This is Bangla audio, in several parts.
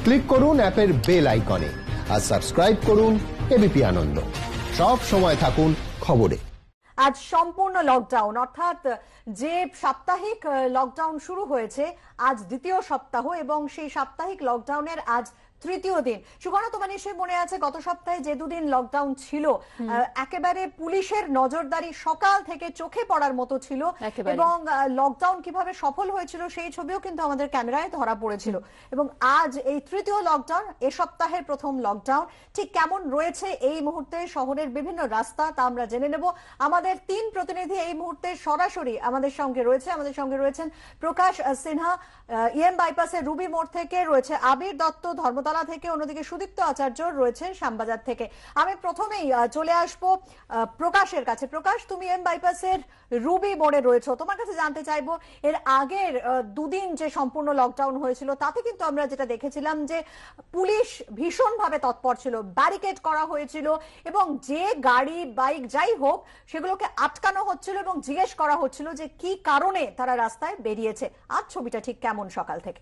ক্লিক করুন অ্যাপের বেল আইকনে আর সাবস্ক্রাইব করুন এবিপি আনন্দ। সব সময় থাকুন খবরে। আজ সম্পূর্ণ লকডাউন, অর্থাৎ যে সাপ্তাহিক লকডাউন শুরু হয়েছে আজ দ্বিতীয় সপ্তাহ এবং সেই সাপ্তাহিক লকডাউনের আজ তৃতীয় দিন। সুগণা, তোমার নিশ্চয়ই মনে আছে গত সপ্তাহে যে দুদিন লকডাউন ছিল একেবারে পুলিশের নজরদারি সকাল থেকে চোখে পড়ার মতো ছিল এবং লকডাউন কিভাবে সফল হয়েছিল সেই ছবিও কিন্তু আমাদের ক্যামেরায় ধরা পড়েছিল। এবং আজ এই তৃতীয় লকডাউন, এ সপ্তাহের প্রথম লকডাউন ঠিক কেমন রয়েছে এই মুহূর্তে শহরের বিভিন্ন রাস্তা তা আমরা জেনে নেব। আমাদের তিন প্রতিনিধি এই মুহূর্তে সরাসরি আমাদের সঙ্গে রয়েছেন প্রকাশ সিনহা ইএম বাইপাসের রুবি মোড় থেকে, রয়েছে আবির দত্ত ধর্মতলা থেকে, অন্যদিকে সুদীপ্ত আচার্য রয়েছেন শ্যামবাজার থেকে। আমি প্রথমেই চলে আসব প্রকাশের কাছে। প্রকাশ, তুমি এম বাইপাসের রুবি মোড়ে রয়েছে, তোমার কাছে জানতে চাইবো এর আগের দুদিন যে সম্পূর্ণ লকডাউন হয়েছিল তাতে কিন্তু আমরা যেটা দেখেছিলাম যে পুলিশ ভীষণভাবে তৎপর ছিল, ব্যারিকেড করা হয়েছিল এবং যে গাড়ি বাইক যাই হোক সেগুলোকে আটকানো হচ্ছিল এবং জিজ্ঞেস করা হচ্ছিল যে কি কারণে তারা রাস্তায় বেরিয়েছে। আজ ছবিটা ঠিক কেমন সকাল থেকে?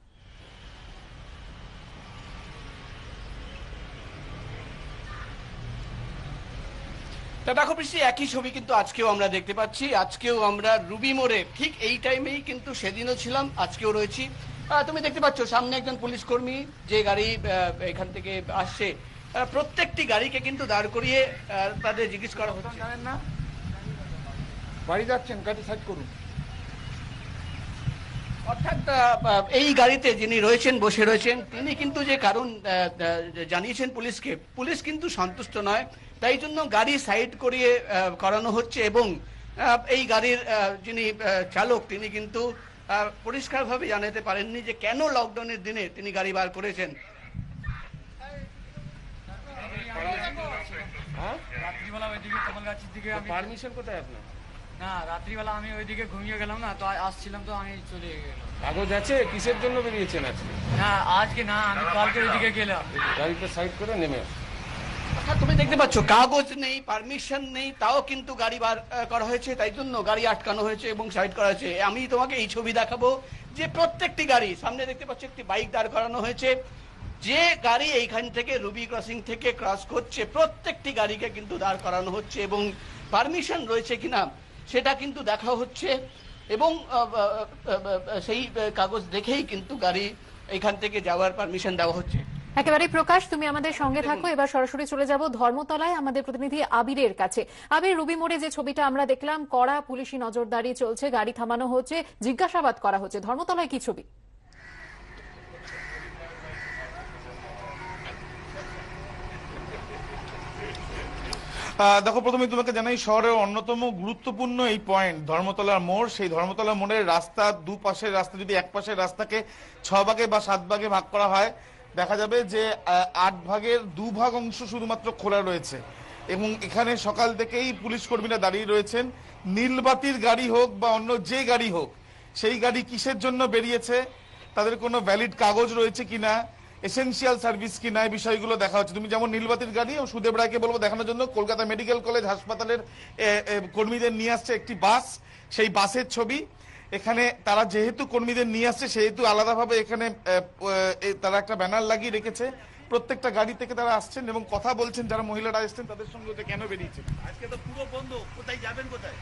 দেখো বৃষ্টি, একই ছবি কিন্তু আজকেও আমরা দেখতে পাচ্ছি। আজকেও আমরা রুবি মোড়ে ঠিক এই টাইমেই কিন্তু সেদিনও ছিলাম, আজকেও রয়েছি। তুমি দেখতে পাচ্ছ সামনে একজন পুলিশ কর্মী যে গাড়ি এখান থেকে আসছে, প্রত্যেকটি গাড়িকে কিন্তু দাঁড় করিয়ে তাদের জিজ্ঞেস করা হচ্ছে। জানেন না বাড়ি যাচ্ছেন, গাড়ি সাইড করুন। অর্থাৎ এই গাড়িতে যিনি রয়েছেন, বসে রয়েছেন, তিনি কিন্তু যে কারণ জানিয়েছেন পুলিশকে, পুলিশ কিন্তু সন্তুষ্ট নয়, তাই জন্য গাড়ি সাইড করিয়ে করানো হচ্ছে এবং এই গাড়ির যিনি চালক তিনি কিন্তু পরিষ্কারভাবে জানাতে পারেননি যে কেন লকডাউনের দিনে তিনি গাড়ি বার করেছেন। পারমিশন কোথায় আপনার? না, রাত্রিবেলা আমি ওইদিকে ঘুমিয়ে গেলাম না, তো আসছিলাম তো আমি চলে গেলাম। কাগজ আছে? কিসের জন্য বেরিয়েছেন আজকে? না আজকে না, আমি কালকে ওইদিকে গেলাম। গাড়িটা সাইড করে নেমে তুমি দেখতে পাচ্ছ কাগজ নেই, পারমিশন নেই, তাও কিন্তু গাড়ি বার করা হয়েছে, তাই জন্য গাড়ি আটকানো হয়েছে এবং সাইড করা হয়েছে। আমি তোমাকে এই ছবি দেখাবো যে প্রত্যেকটি গাড়ি, সামনে দেখতে পাচ্ছ একটি বাইক দাঁড় করানো হয়েছে, যে গাড়ি এইখান থেকে রুবি ক্রসিং থেকে ক্রস করছে প্রত্যেকটি গাড়িকে কিন্তু দাঁড় করানো হচ্ছে এবং পারমিশন রয়েছে কিনা সেটা কিন্তু দেখা হচ্ছে এবং সেই কাগজ দেখেই কিন্তু গাড়ি এখান থেকে যাওয়ার পারমিশন দেওয়া হচ্ছে। একেবারে প্রকাশ, তুমি আমাদের সঙ্গে থাকো। এবার সরাসরি চলে যাব ধর্মতলায় আমাদের প্রতিনিধি আবিরের কাছে। আবির, রুবি মোড়ে যে ছবিটা আমরা দেখলাম, কড়া পুলিশি নজরদারি চলছে, গাড়ি থামানো হচ্ছে, জিজ্ঞাসাবাদ করা হচ্ছে, ধর্মতলায় কি ছবি? দেখো, প্রথমে তোমাকে জানাই শহরের অন্যতম গুরুত্বপূর্ণ এই পয়েন্ট ধর্মতলার মোড়। সেই ধর্মতলার মোড়ের রাস্তা, দুপাশের রাস্তা যদি এক পাশের রাস্তাকে 6 ভাগে বা 7 ভাগে ভাগ করা হয়, দেখা যাবে যে 8 ভাগের 2 ভাগ অংশ শুধুমাত্র খোলা রয়েছে এবং এখানে সকাল থেকেই পুলিশ কর্মীরা দাঁড়িয়ে রয়েছেন। নীলবাতির গাড়ি হোক বা অন্য যে গাড়ি হোক, সেই গাড়ি কিসের জন্য বেরিয়েছে, তাদের কোনো ভ্যালিড কাগজ রয়েছে কিনা, এসেনশিয়াল সার্ভিস কিনা, এই বিষয়গুলো দেখা হচ্ছে। তুমি যেমন নীলবাতির গাড়ি, ও সুদেব রায়কে বলবো দেখানোর জন্য, কলকাতা মেডিকেল কলেজ হাসপাতালের কর্মীদের নিয়ে আসছে একটি বাস, সেই বাসের ছবি। এখানে তারা যেহেতু কর্মীদের নিয়ে আসছে সেহেতু আলাদাভাবে এখানে তারা একটা ব্যানার লাগিয়ে রেখেছে। প্রত্যেকটা গাড়ি থেকে তারা আসছেন এবং কথা বলছেন, যারা মহিলারা আসছেন তাদের সঙ্গে যে কেন বেরিয়েছে। আজকে তো পুরো বন্ধ, কোথায় যাবেন, কোথায়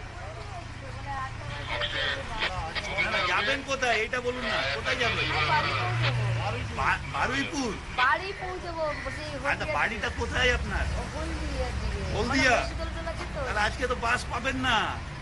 যাবেন, কোথায় এটা বলুন না, কোথায় যাবেন? বারুইপুর বাড়ি পৌঁছাবো। আচ্ছা, বাড়িটা কোথায় আপনার? হলদিয়া। তাহলে আজকে তো বাস পাবেন না,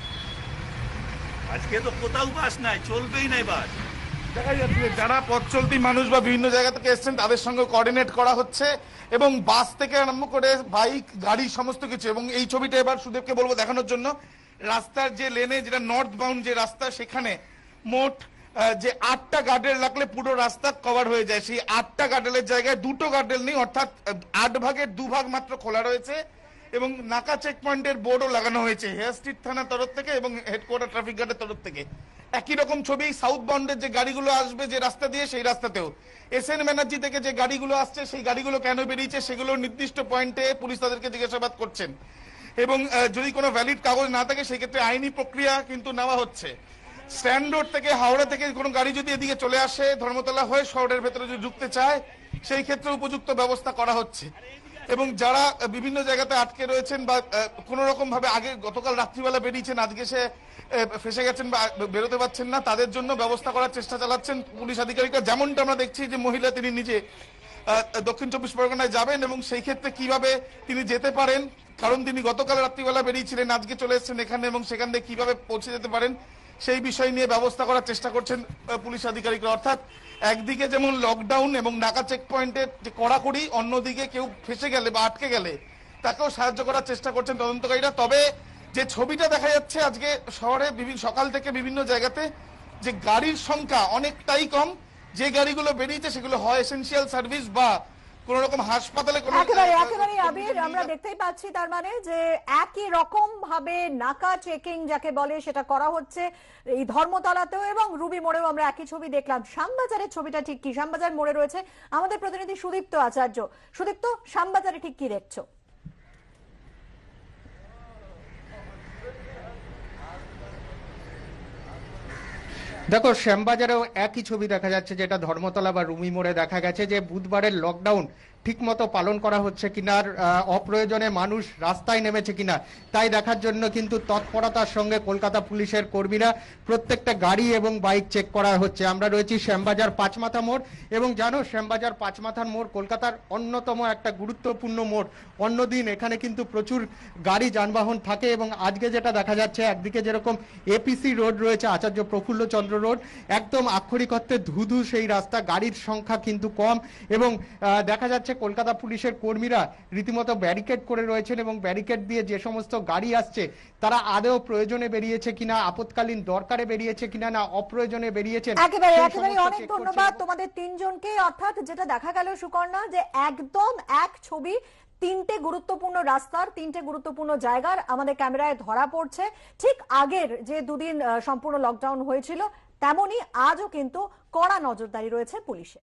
আজকে তো কোথাও বাস নাই, চলবেই নাই বাস। দেখা যাচ্ছে যারা পথ চলতি মানুষ বা বিভিন্ন জায়গা থেকে এসছেন তাদের সঙ্গে কোঅর্ডিনেট করা হচ্ছে এবং বাস থেকে আরম্ভ করে বাইক, গাড়ি, সমস্ত কিছু। এবং এই ছবিটা এবার সুদেবকে বলবো দেখানোর জন্য। রাস্তার যে লেনে, যেটা নর্থ বাউন্ড যে রাস্তা, সেখানে মোট যে 8টা গার্ডেল লাগলে পুরো রাস্তা কভার হয়ে যায়। সেই 8টা গার্ডেলের জায়গায় 2টো গার্ডেল নেই, অর্থাৎ 8 ভাগের 2 ভাগ মাত্র খোলা রয়েছে এবং নাকা চেক পয়েন্টের বোর্ডও লাগানো হয়েছে হেয়ার স্ট্রিট থানার তরফ থেকে এবং হেডকোয়ার্টার ট্রাফিক গার্ডের তরফ থেকে। একই রকম ছবি সাউথ বাউন্ডের যে গাড়িগুলো আসবে যে রাস্তা দিয়ে, সেই রাস্তাতেও এসএন ব্যানার্জি থেকে যে গাড়িগুলো আসছে সেই গাড়িগুলো কেন বেরিয়েছে সেগুলো নির্দিষ্ট পয়েন্টে পুলিশ তাদেরকে জিজ্ঞাসাবাদ করছেন এবং যদি কোনো ভ্যালিড কাগজ না থাকে সেক্ষেত্রে আইনি প্রক্রিয়া কিন্তু নেওয়া হচ্ছে। স্ট্যান্ড রোড থেকে হাওড়া থেকে কোনো গাড়ি যদি এদিকে চলে আসে ধর্মতলা হয়ে শহরের ভেতরে যদি ঢুকতে চায় সেই ক্ষেত্রে উপযুক্ত ব্যবস্থা করা হচ্ছে। এবং যারা বিভিন্ন জায়গাতে আটকে রয়েছেন বা কোনো রকম ভাবে আগে গতকাল রাত্রিবেলা বেরিয়েছেন আজকে সে ফেসে গেছেন বা বেরোতে পারছেন না, তাদের জন্য ব্যবস্থা করার চেষ্টা চালাচ্ছেন পুলিশ আধিকারিকরা। যেমনটা আমরা দেখছি যে মহিলা তিনি নিজে দক্ষিণ চব্বিশ পরগনায় যাবেন এবং সেই ক্ষেত্রে কিভাবে তিনি যেতে পারেন, কারণ তিনি গতকাল রাত্রিবেলা বেরিয়েছিলেন আজকে চলে এসেছেন এখানে, এবং সেখান থেকে কিভাবে পৌঁছে যেতে পারেন সেই বিষয় নিয়ে ব্যবস্থা করার চেষ্টা করছেন পুলিশ আধিকারিকরা। অর্থাৎ একদিকে যেমন লকডাউন এবং নাকা চেক পয়েন্টের যে কড়াকড়ি, অন্যদিকে কেউ ফেসে গেলে বা আটকে গেলে তাকেও সাহায্য করার চেষ্টা করছেন তদন্তকারীরা। তবে যে ছবিটা দেখা যাচ্ছে আজকে শহরে সকাল থেকে বিভিন্ন জায়গাতে যে গাড়ির সংখ্যা অনেকটাই কম, যে গাড়িগুলো বেরিয়েছে সেগুলো হয় এসেনশিয়াল সার্ভিস বা কোন রকম হাসপাতালে একেবারে আবির আমরা দেখতেই পাচ্ছি তার মানে যে একই রকম ভাবে নাকা চেকিং যাকে বলে সেটা করা হচ্ছে এই ধর্মতলাতেও এবং রুবি মোড়েও। আমরা একই ছবি দেখলাম। শ্যামবাজারের ছবিটা ঠিক কি? শ্যামবাজার মোড়ে রয়েছে আমাদের প্রতিনিধি সুদীপ্ত আচার্য। সুদীপ্ত, শ্যামবাজারে ঠিক কি দেখছো? দেখো, শ্যামবাজারেও একই ছবি দেখা যাচ্ছে, যেটা ধর্মতলা বা রুমি মোড়ে দেখা গেছে, যে বুধবারের লকডাউন ঠিকমতো পালন করা হচ্ছে কিনা, অপ্রয়োজনে মানুষ রাস্তায় নেমেছে কিনা তাই দেখার জন্য কিন্তু তৎপরতার সঙ্গে কলকাতা পুলিশের কর্মীরা প্রত্যেকটা গাড়ি এবং বাইক চেক করা হচ্ছে। আমরা রয়েছি শ্যামবাজার পাঁচমাথা মোড়, এবং জানো শ্যামবাজার পাঁচমাথার মোড় কলকাতার অন্যতম একটা গুরুত্বপূর্ণ মোড়। অন্যদিন এখানে কিন্তু প্রচুর গাড়ি যানবাহন থাকে, এবং আজকে যেটা দেখা যাচ্ছে একদিকে যেরকম এপিসি রোড রয়েছে, আচার্য প্রফুল্লচন্দ্র রোড, একদম আক্ষরিক অর্থে ধুধু সেই রাস্তা, গাড়ির সংখ্যা কিন্তু কম, এবং দেখা যাচ্ছে কলকাতা পুলিশের কর্মীরা রীতিমতো ব্যারিকেড করে রয়েছেন, এবং ব্যারিকেড দিয়ে যে সমস্ত গাড়ি আসছে তারা আদৌ প্রয়োজনে বেরিয়েছে কিনা, আপৎকালীন দরকারে বেরিয়েছে কিনা, না অপ্রয়োজনে বেরিয়েছেন। একেবারে অনেক ধন্যবাদ তোমাদের তিনজনকে। অর্থাৎ যেটা দেখা গেল সুকর্ণা, যে একদম এক ছবি, তিনটে গুরুত্বপূর্ণ রাস্তার তিনটে গুরুত্বপূর্ণ জায়গার আমাদের ক্যামেরায় ধরা পড়ছে। ঠিক আগের যে দুদিন সম্পূর্ণ লকডাউন হয়েছিল তেমনি আজও কিন্তু কড়া নজরদারি রয়েছে পুলিশের।